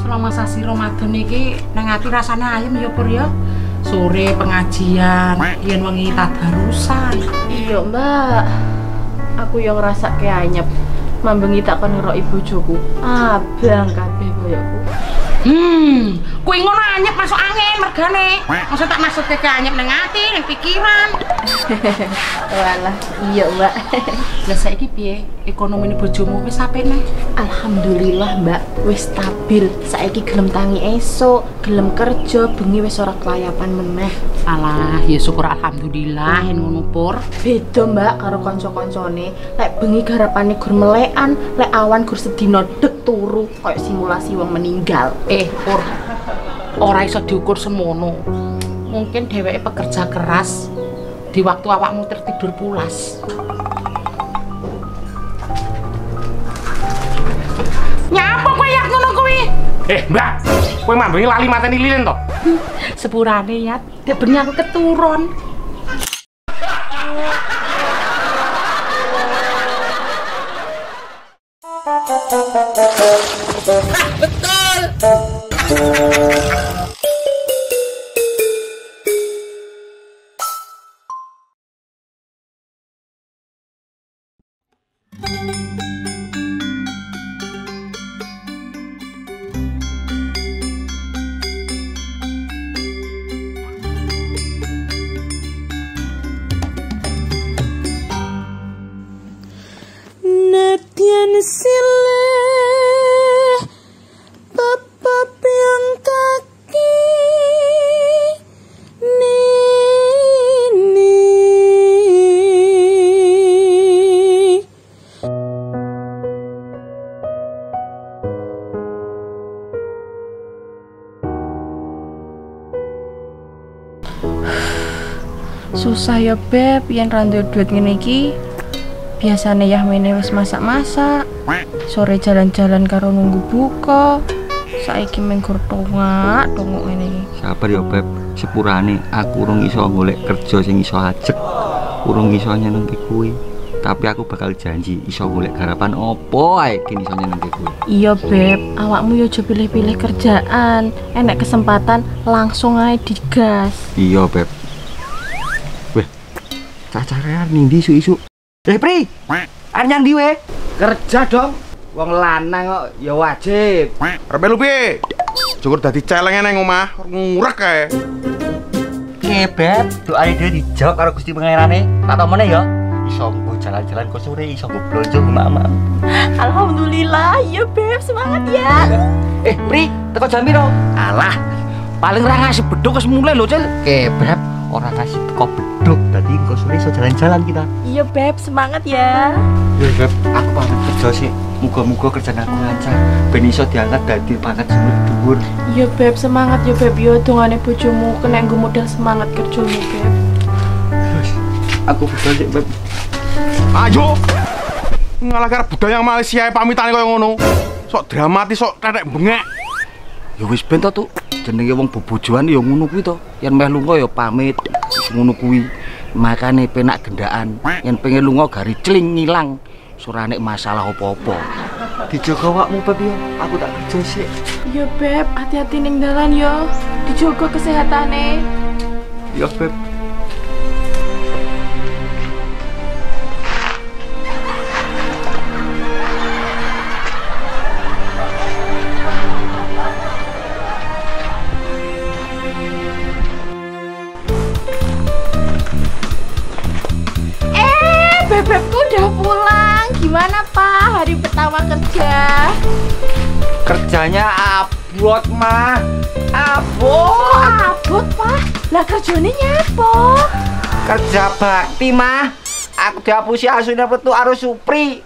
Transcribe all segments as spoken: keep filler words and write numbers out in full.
selama sasi Ramadan iki nang ati rasane ayem ya Pur ya. Sore pengajian, yen wengi tadarusan. Iya, Mbak. Aku yang ngrasake anyep. Mambengi tak kon ngeroki bojoku. Abang kabeh koyokku. Hmm, kuwi ngono anyep masuk angin mergane. Maksud tak maksud ke anyep nang ati, nang pikiran. Walah, iya, Mbak. Lah saiki piye? Ekonomine bojomu wis apene? Alhamdulillah, Mbak, wis stabil. Saiki gelem tangi esuk, gelem kerja, bengi wis ora kelayapan meneh. Alah, ya syukur alhamdulillah yen ngono Pur. Beda, Mbak, karo kanca-kancane. Lek bengi garapane gur melekan, lek awan gur sedina dek turu, koyo simulasi wong meninggal. Eh, Pur. Ora iso diukur semono. Mungkin dheweke pekerja keras di waktu awakmu tertidur pulas. Nyapa kowe yak ngono kuwi? Eh, Mbak, kowe mambengi lali mateni lilin to? Sepurane ya, dek bengi aku keturun. Ah, betul. Nadyan silih bab-bab yang kaki nini. Susah ya Beb, yen ra duwe duit ngene iki. Biasanya Yahmene wis masak-masak, sore jalan-jalan karo nunggu buka. Saiki mengkur tongak, tongok ngene iki. Sabar ya Beb, sepurane aku urung iso golek kerja sing iso ajek. Urung iso nyenengke kuwi. Tapi aku bakal janji iso golek garapan opo ae ki iso nyenengke kuwi. Iya Beb, awakmu yo aja pilih-pilih kerjaan. Enek kesempatan langsung ae digas. Iya Beb. Weh, cacarean ning ndi isu-isu. Eh Pri, arep nyang ndi we? Kerja dong, wong lanang kok ya wajib. Arep lu piye? Cukur dadi celenge nang omah, ngurek kae. Piye Beb, doane dhewe dijawab karo Gusti Pangerane. Tak tomene ya. Iso nggo jalan-jalan kok sore, iso nggo blonjo mama. Alhamdulillah, ya Beb, semangat ya. Eh Pri, teko jam piro? Alah, paling ra ngasih beduk wis mulai lho, Cil. Oke Beb, ora ngasih teko beduk. Dadi engko sore iso jalan-jalan kita. Iya Beb, semangat ya. Ya Beb, aku pamit kerja sih. Muga-muga kerjaan aku lancar, ben iso diangkat dadi pangkat sing dhuwur. Iya Beb, semangat ya Beb. Yo dongane bojomu kena nggo modal semangat kerjamu Beb. Wes, aku budal sik Beb. Ayo. Ngalah karo budaya Malaysia pamitane koyo ngono. Sok dramatis, sok tetek bengek. Ya wis ben to, Tuk. Jenenge wong bobojoan ya ngono kuwi to. Yen meh lunga ya pamit. Wis ngono kuwi. Makane penak gendaan. Yen pengen lunga gari cling ngilang. Surane masalah apa-apa. Dijaga awakmu Beb ya. Aku tak kerja sik. Iya Beb, hati-hati ning dalan yo. Dijaga kesehatane. Ya Beb. Bebekku udah pulang. Gimana Pak hari pertama kerja? Kerjanya abot, Mah. Abot. Oh, abot Pak. Lah kerjane nyapo? Kerja bakti, Mah. Aku dihapusi asune petu arus Supri.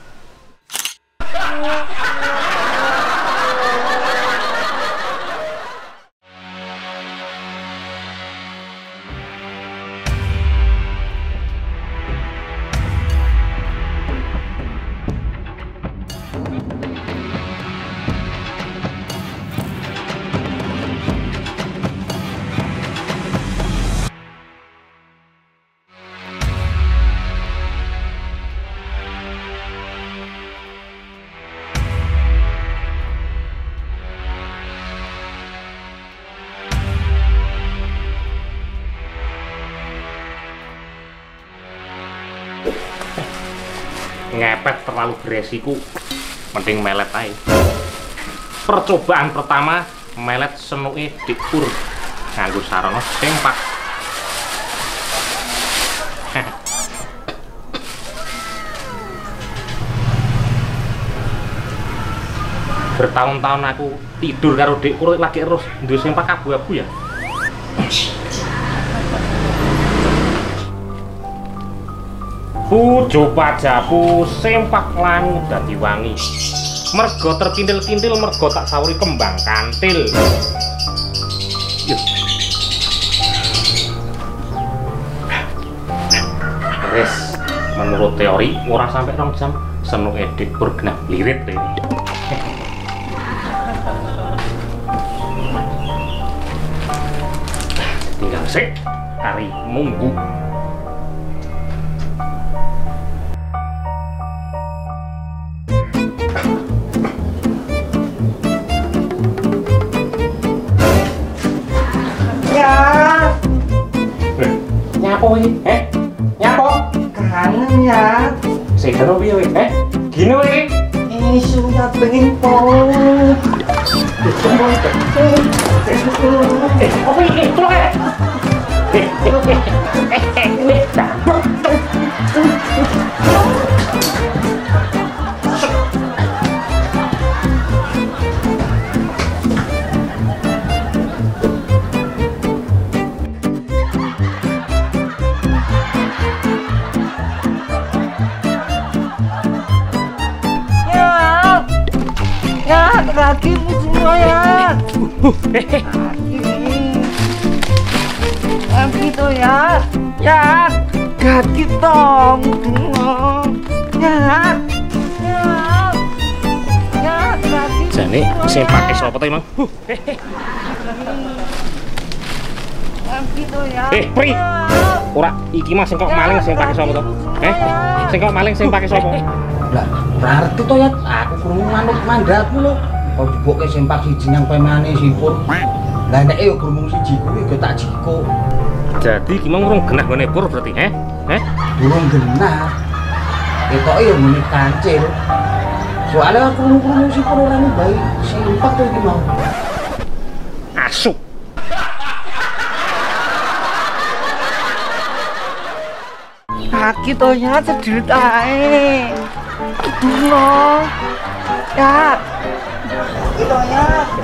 ngepet terlalu beresiko. Mending melet aja. Percobaan pertama melet senuke dikur nganggo sarana sempak. Bertahun-tahun aku tidur karo Dek lagi terus duwe sempak abu-abu ya. Pujo pajapu sempak langu dadi wangi. Mergo terkintil-kintil mergo tak sawuri kembang kantil. Wes, menurut teori ora sampai rong jam senu edit bergenah lirit ini. Tinggal sik kari munggu. Nyapo iki? Eh? Nyapo? Kangen ya. Sing karo piye kowe? Eh? Gini kowe iki? Eh, sudah pengen po. Eh, apa iki? Tulung ae. Kakimu semua ya. Kaki tuh ya. Ya. Kaki dong semua. Ya. Ya. Ya. Kaki. Jane sing pakai sapa to, Mang? Kaki tuh ya. Eh, Pri. Ora iki mah sing kok maling sing pakai sapa to? Eh? Sing kok maling sing pakai sapa? Lah, berarti to ya aku krungu manut mandatmu lho. Kok diboke sempak siji nang pemane sipun. Lah nek yo grumung siji kuwi go tak jiko. Jadi iki mau urung genah gone pur berarti, eh? Eh? Durung genah. Ketoke yo muni kancil. Soalnya aku krungu sipun ora bayi sempak to iki mau. Asuk. Kaki to ya cedhit ae. Duno. Ya. Gitu ya.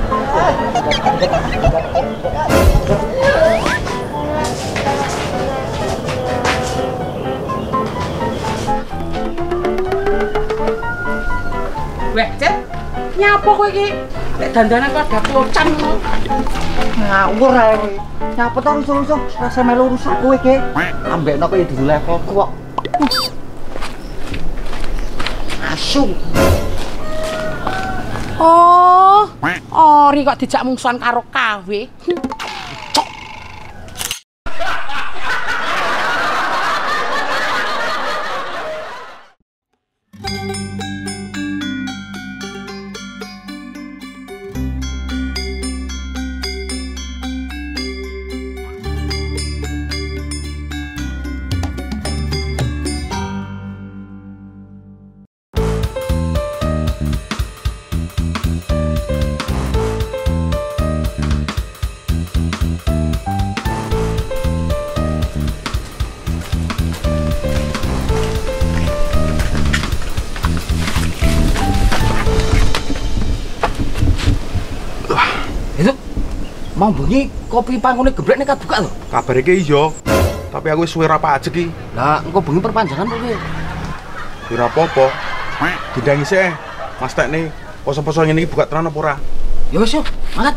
Weh, Cet. Nyapa kowe iki? Nek dandanan kok ada pocan ngono. Ngawur ae kowe. Nyapa to rusuh-rusuh rasa melu rusuh kowe iki. Ambekno kowe di levelku kok. Asu. Oh, ori kok dijak mungsuhan karo kawe. Mau bengi kopi pangune geblek nek buka lho. Kabar iki iya. Tapi aku wis suwe ra pajek iki. Lah, engko bengi perpanjangan kok kowe. Ora apa-apa. Didangi sih, Mas Tekne. Poso-poso ngene iki buka tenan apa ora? Ya wis yo, mangkat.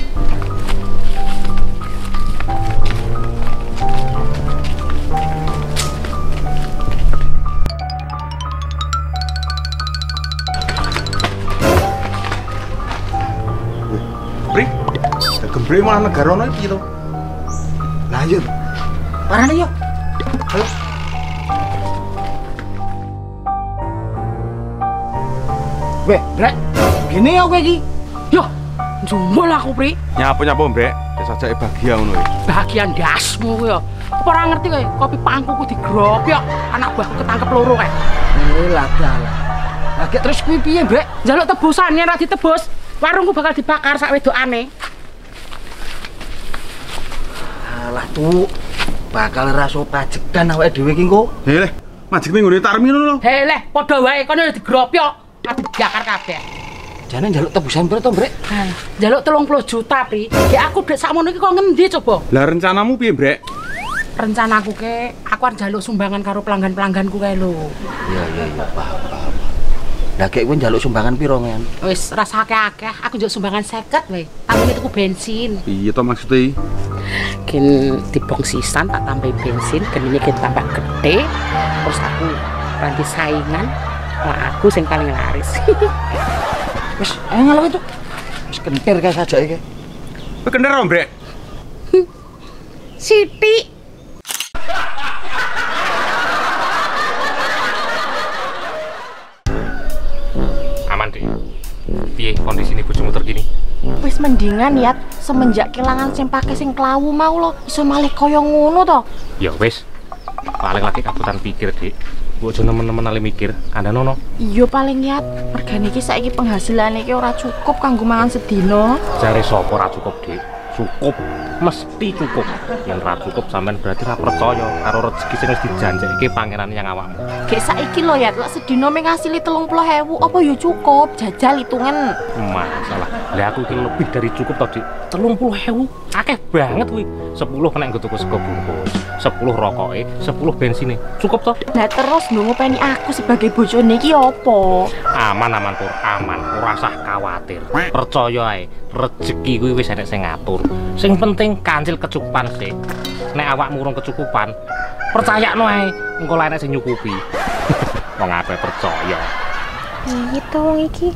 Pri, gembre malah negarane iki to. Lah yo. Parane yo. Ayo. Weh, Brek. Gini ya kowe iki. Yo, jumbul aku, Pri. Nyapa-nyapa, Mbak? Wis ajake bahagia ngono ya. Bahagia ndasmu kowe ya. Apa ora ngerti kowe, kopi pangkuku digrobyok, anak buahku ketangkep loro kae. Eh lah dalah. Lah terus kuwi piye, Mbak? Njaluk tebusan yen ora ditebus, warungku bakal dibakar sak wedokane. Alah tuh, bakal raso pajekan awake dhewe iki engko. Heh, majek ning ngene Tarmi ngono lho. Heh leh, padha wae kono digrobyok, ati dibakar kabeh. Jane njaluk tebusan pira to, Brek? Nah, njaluk telung puluh juta, Pri. Ki aku dek sakmono iki kok ngendi coba? Lah rencanamu piye, Brek? Rencanaku ke, aku arep njaluk sumbangan karo pelanggan-pelangganku kae lho. Iya iya iya, paham paham. Lah kek kowe njaluk sumbangan pira, men? Wis rasa akeh-akeh, aku njaluk sumbangan seket wae. Tambane tuku bensin. Piye to maksudnya? Kin dibong sisan tak tambahin bensin, genine kin tambah gede. Terus aku ganti saingan, lah aku sing paling laris. Wis, ayo ngalawe tuh. Wis kentir kae sajake. Kowe kendir ora, Brek? Siti. Aman deh. Piye kondisi ini bojomu terkini? Wis mendingan ya semenjak kelangan sing pake sing klawu mau lo iso malih kaya ngono to. Ya wis. Paling lagi kabutan pikir, Dik. Bojo nemen-nemen ale mikir, anda nono. Iya paling ya regane iki saiki penghasilan iki ora cukup kanggo mangan sedina. Jare sapa ora cukup, Dik? Cukup, mesti cukup. Yang ora cukup sampean berarti ora percaya karo rezeki sing wis dijanjekake pangeran yang awakmu. Gek saiki lho ya lek sedina mung ngasili telung puluh ewu apa ya cukup jajal hitungan. Masalah. Lah aku iki lebih dari cukup to, Dik. telung puluh ewu. Akeh banget kuwi. sepuluh kena nggo tuku sego bungkus, sepuluh rokoke, sepuluh bensine. Cukup toh? Lah terus lho ngopeni aku sebagai bojone iki apa? Aman aman Pur, aman. Ora usah khawatir. Percaya ae, rezeki kuwi wis enek sing ngatur. Sing penting kancil kecukupan sih. Nek awakmu urung kecukupan, percayakno ae engko lha enek sing nyukupi. Wong ape percaya. Iki to wong iki.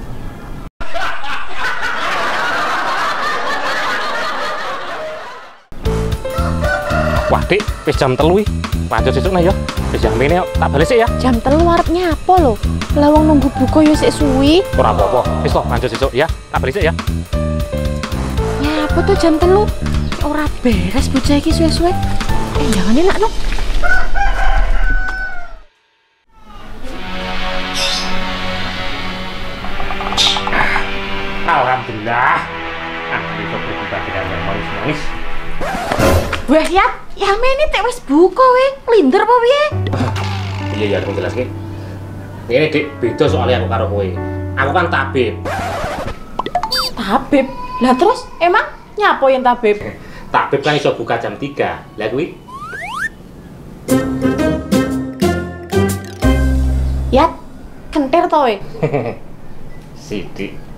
Wah, Dik, wis jam telu iki. Lanjut sesuk nah ya. Wis jam ini tak balik sik ya. Jam telu arep nyapo lho. Lah wong nunggu buka yo sik suwi. Ora apa-apa. Wis loh, lanjut sesuk ya. Tak balik sik ya. Nyapo tuh jam telu? Ora beres bocah iki suwe-suwe. Eh, jangan enak no. Alhamdulillah. Ah, bisa berbuka dengan yang manis-manis. Wah, ya, ya meni tek wis buka we. Linder apa piye? Iya ya, aku jelaske. Ini Dik, beda soalnya aku karo kowe. Aku kan tabib. Tabib. Lah terus emang nyapo yang tabib? Tabib kan iso buka jam tiga. Lah kuwi. Ya, kentir to we. Sidik.